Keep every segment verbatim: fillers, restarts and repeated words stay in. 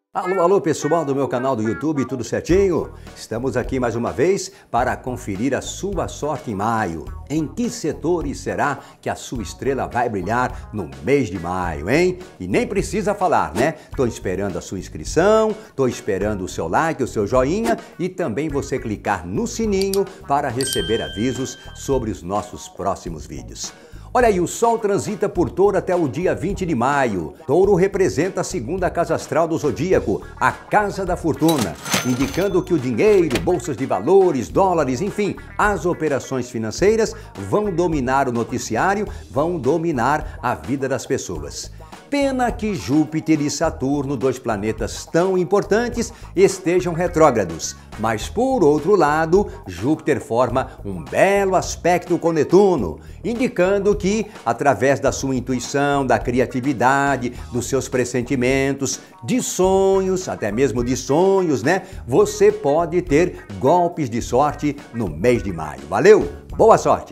Alô, alô pessoal do meu canal do YouTube, tudo certinho? Estamos aqui mais uma vez para conferir a sua sorte em maio. Em que setores será que a sua estrela vai brilhar no mês de maio, hein? E nem precisa falar, né? Tô esperando a sua inscrição, tô esperando o seu like, o seu joinha e também você clicar no sininho para receber avisos sobre os nossos próximos vídeos. Olha aí, o Sol transita por Touro até o dia vinte de maio. Touro representa a segunda casa astral do zodíaco, a Casa da Fortuna, indicando que o dinheiro, bolsas de valores, dólares, enfim, as operações financeiras vão dominar o noticiário, vão dominar a vida das pessoas. Pena que Júpiter e Saturno, dois planetas tão importantes, estejam retrógrados. Mas, por outro lado, Júpiter forma um belo aspecto com Netuno, indicando que, através da sua intuição, da criatividade, dos seus pressentimentos, de sonhos, até mesmo de sonhos, né? Você pode ter golpes de sorte no mês de maio. Valeu? Boa sorte!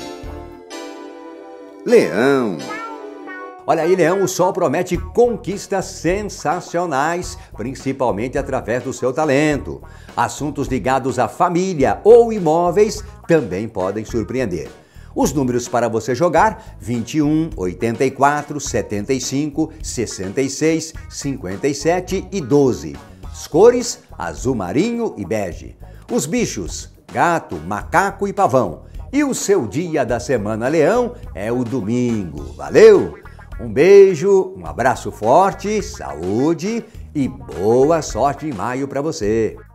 Leão. Olha aí, Leão, o Sol promete conquistas sensacionais, principalmente através do seu talento. Assuntos ligados à família ou imóveis também podem surpreender. Os números para você jogar: vinte e um, oitenta e quatro, setenta e cinco, sessenta e seis, cinquenta e sete e doze. As cores: azul marinho e bege. Os bichos: gato, macaco e pavão. E o seu dia da semana, Leão, é o domingo. Valeu! Um beijo, um abraço forte, saúde e boa sorte em maio para você!